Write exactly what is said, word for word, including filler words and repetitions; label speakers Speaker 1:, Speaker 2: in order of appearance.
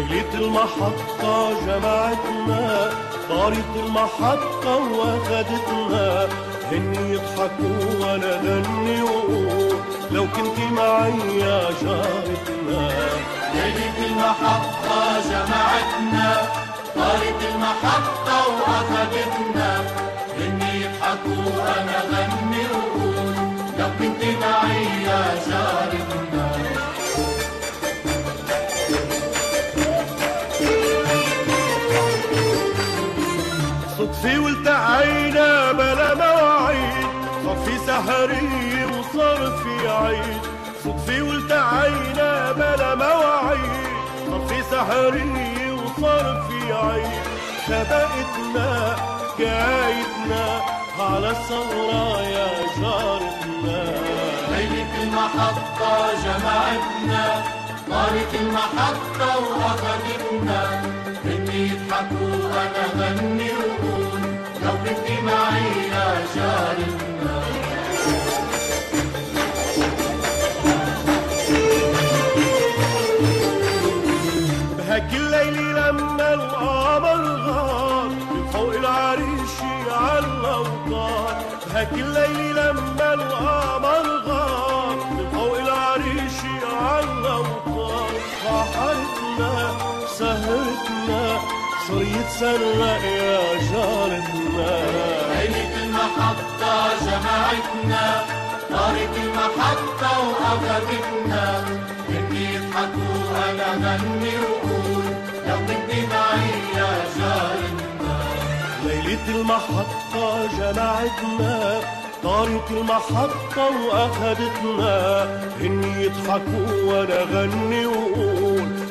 Speaker 1: ليلة المحطة جمعتنا، طارت المحطة واخدتنا، هن يضحكوا وانا غني وقول لو كنت معي يا جارتنا.
Speaker 2: ليلة المحطة جمعتنا، طارت المحطة واخدتنا، هن يضحكوا وانا غني وقول لو كنت معي يا جارتنا.
Speaker 1: صدفي والتعينا بلا مواعيد، صار في سهرية وصار في عيد. صدفي والتعينا بلا مواعيد، صار في سهرية وصار في عيد. سبقتنا حكايتنا على الثغرة يا جارتنا.
Speaker 2: ليلة المحطة جمعتنا، طارت المحطة واخدتنا، هن يضحكوا وانا غني وقول لو كنت معي يا جارتنا.
Speaker 1: بهاك الليل لما القمر غار من فوق العريش على الأوطار. بهاك الليل لما القمر غار من فوق العريش على الأوطار. سحرتنا سهرتنا صار يتسرق يا جارتنا.
Speaker 2: ليلة المحطة جمعتنا، طارت المحطة واخدتنا، هن يضحكوا وانا غني وقول لو كنت معي يا جارتنا.
Speaker 1: ليلة المحطة جمعتنا، طارت المحطة واخدتنا، هن يضحكوا وانا غني وقول